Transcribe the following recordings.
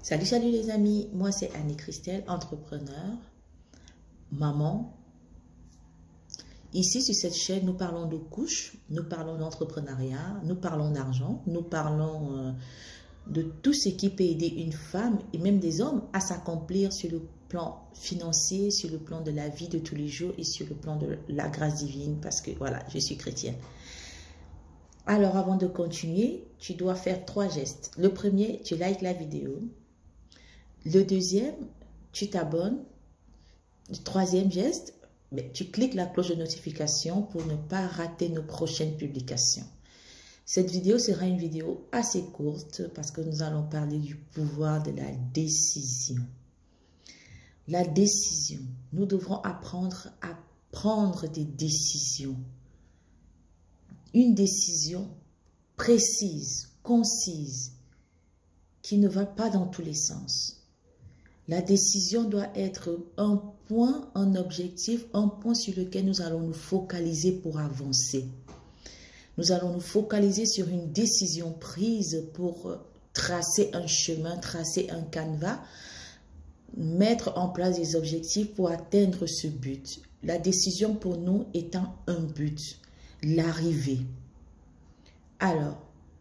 Salut, salut les amis, moi c'est Annie-Christelle, entrepreneur, maman. Ici sur cette chaîne, nous parlons de couches, nous parlons d'entrepreneuriat, nous parlons d'argent, nous parlons de tout ce qui peut aider une femme et même des hommes à s'accomplir sur le plan financier, sur le plan de la vie de tous les jours et sur le plan de la grâce divine parce que voilà, je suis chrétienne. Alors avant de continuer, tu dois faire 3 gestes. Le premier, tu likes la vidéo. Le deuxième, tu t'abonnes. Le troisième geste, tu cliques la cloche de notification pour ne pas rater nos prochaines publications. Cette vidéo sera une vidéo assez courte parce que nous allons parler du pouvoir de la décision. La décision. Nous devrons apprendre à prendre des décisions. Une décision précise, concise, qui ne va pas dans tous les sens. La décision doit être un point, un objectif, un point sur lequel nous allons nous focaliser pour avancer. Nous allons nous focaliser sur une décision prise pour tracer un chemin, tracer un canevas, mettre en place des objectifs pour atteindre ce but. La décision pour nous étant un but, l'arrivée. Alors,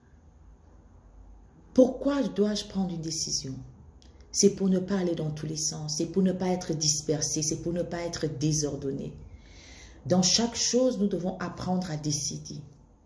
pourquoi dois-je prendre une décision? C'est pour ne pas aller dans tous les sens, c'est pour ne pas être dispersé, c'est pour ne pas être désordonné. Dans chaque chose, nous devons apprendre à décider.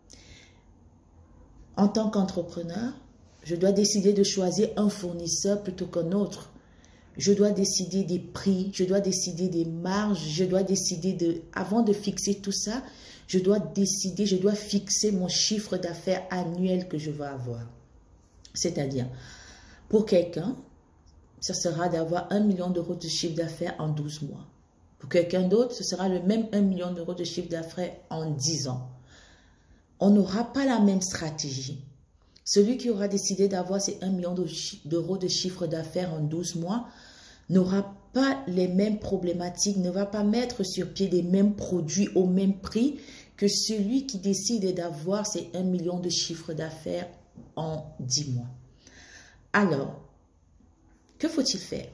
En tant qu'entrepreneur, je dois décider de choisir un fournisseur plutôt qu'un autre. Je dois décider des prix, je dois décider des marges, je dois décider de... Avant de fixer tout ça, je dois décider, je dois fixer mon chiffre d'affaires annuel que je veux avoir. C'est-à-dire, pour quelqu'un, ce sera d'avoir 1 million d'euros de chiffre d'affaires en 12 mois. Pour quelqu'un d'autre, ce sera le même 1 million d'euros de chiffre d'affaires en 10 ans. On n'aura pas la même stratégie. Celui qui aura décidé d'avoir ces 1 million d'euros de chiffre d'affaires en 12 mois n'aura pas les mêmes problématiques, ne va pas mettre sur pied les mêmes produits au même prix que celui qui décide d'avoir ces 1 million de chiffre d'affaires en 10 mois. Alors, que faut-il faire?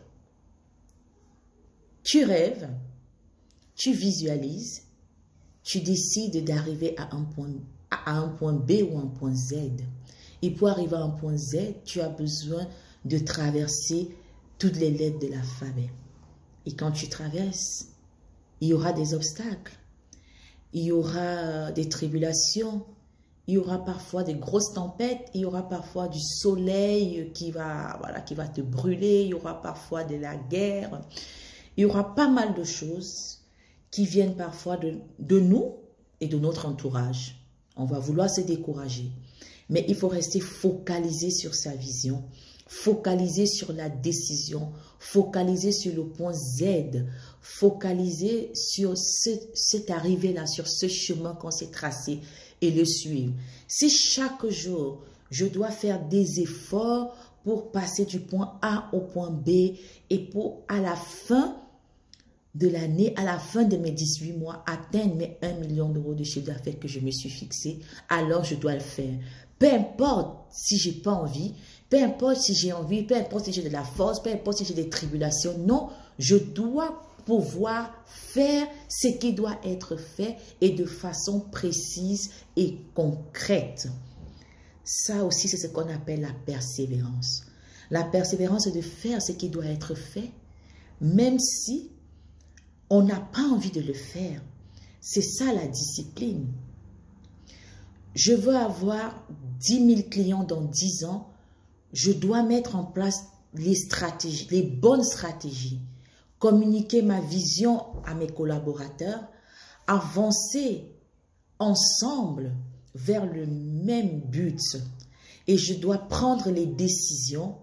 Tu rêves, tu visualises, tu décides d'arriver à un point B ou un point Z. Et pour arriver à un point Z, tu as besoin de traverser toutes les lettres de l'alphabet. Et quand tu traverses, il y aura des obstacles, il y aura des tribulations, il y aura parfois des grosses tempêtes, il y aura parfois du soleil qui va te brûler, il y aura parfois de la guerre, il y aura pas mal de choses qui viennent parfois de nous et de notre entourage. On va vouloir se décourager, mais il faut rester focalisé sur sa vision, focalisé sur la décision, focalisé sur le point Z, focalisé sur cette arrivée-là, sur ce chemin qu'on s'est tracé et le suivre. Si chaque jour, je dois faire des efforts pour passer du point A au point B et pour, à la fin de l'année, à la fin de mes 18 mois, atteindre mes 1 million d'euros de chiffre d'affaires que je me suis fixé, alors je dois le faire. Peu importe si j'ai pas envie, peu importe si j'ai envie, peu importe si j'ai de la force, peu importe si j'ai des tribulations. Non, je dois pouvoir faire ce qui doit être fait et de façon précise et concrète. Ça aussi, c'est ce qu'on appelle la persévérance. La persévérance, c'est de faire ce qui doit être fait, même si on n'a pas envie de le faire. C'est ça la discipline. Je veux avoir 10 000 clients dans 10 ans. Je dois mettre en place les stratégies, les bonnes stratégies. Communiquer ma vision à mes collaborateurs. Avancer ensemble vers le même but. Et je dois prendre les décisions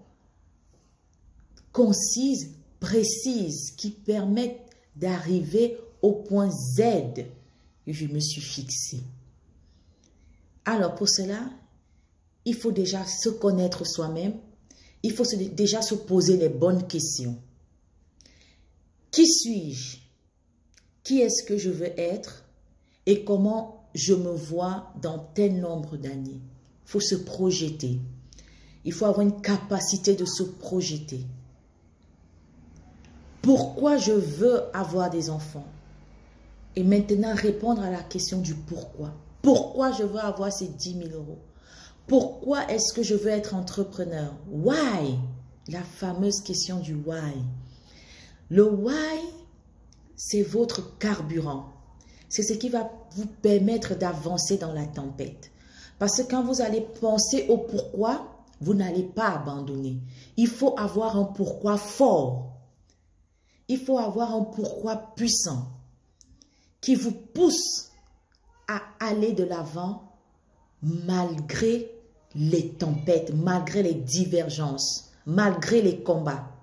concises, précises, qui permettent d'arriver au point Z que je me suis fixé. Alors pour cela, il faut déjà se connaître soi-même. Il faut déjà se poser les bonnes questions. Qui suis-je? Qui est-ce que je veux être? Et comment je me vois dans tel nombre d'années? Il faut se projeter. Il faut avoir une capacité de se projeter. Pourquoi je veux avoir des enfants? Et maintenant, répondre à la question du pourquoi. Pourquoi je veux avoir ces 10 000 euros? Pourquoi est-ce que je veux être entrepreneur? Why? La fameuse question du why. Le why, c'est votre carburant. C'est ce qui va vous permettre d'avancer dans la tempête. Parce que quand vous allez penser au pourquoi, vous n'allez pas abandonner. Il faut avoir un pourquoi fort. Il faut avoir un pourquoi puissant qui vous pousse à aller de l'avant malgré les tempêtes, malgré les divergences, malgré les combats.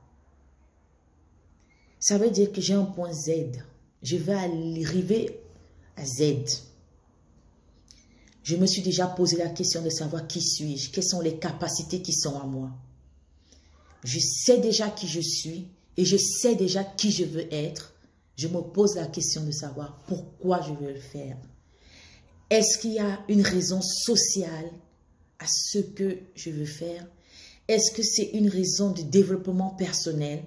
Ça veut dire que j'ai un point Z. Je vais arriver à Z. Je me suis déjà posé la question de savoir qui suis-je, quelles sont les capacités qui sont à moi. Je sais déjà qui je suis et je sais déjà qui je veux être. Je me pose la question de savoir pourquoi je veux le faire. Est-ce qu'il y a une raison sociale à ce que je veux faire? Est-ce que c'est une raison de développement personnel?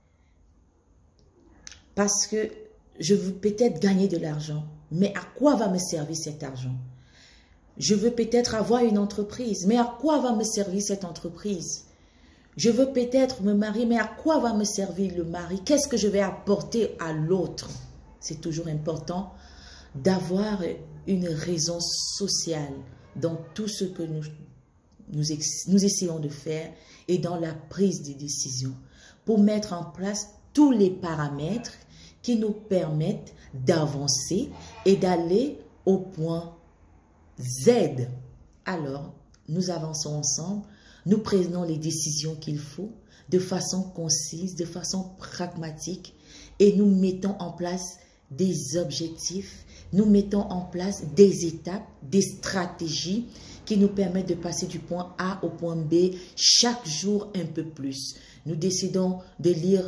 Parce que je veux peut-être gagner de l'argent, mais à quoi va me servir cet argent? Je veux peut-être avoir une entreprise, mais à quoi va me servir cette entreprise? Je veux peut-être me marier, mais à quoi va me servir le mari? Qu'est-ce que je vais apporter à l'autre? C'est toujours important d'avoir une raison sociale dans tout ce que nous essayons de faire et dans la prise de décision pour mettre en place tous les paramètres qui nous permettent d'avancer et d'aller au point Z. Alors, nous avançons ensemble, nous prenons les décisions qu'il faut de façon concise, de façon pragmatique et nous mettons en place des objectifs, nous mettons en place des étapes, des stratégies qui nous permettent de passer du point A au point B chaque jour un peu plus. Nous décidons de lire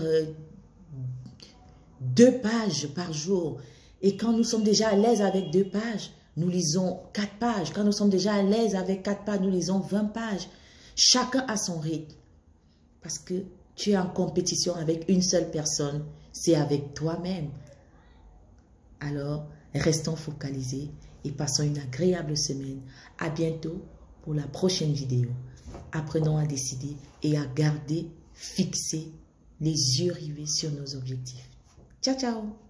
2 pages par jour et quand nous sommes déjà à l'aise avec 2 pages, nous lisons 4 pages. Quand nous sommes déjà à l'aise avec 4 pages, nous lisons 20 pages. Chacun a son rythme. Parce que tu es en compétition avec une seule personne. C'est avec toi-même. Alors, restons focalisés et passons une agréable semaine. À bientôt pour la prochaine vidéo. Apprenons à décider et à garder fixés les yeux rivés sur nos objectifs. Ciao, ciao!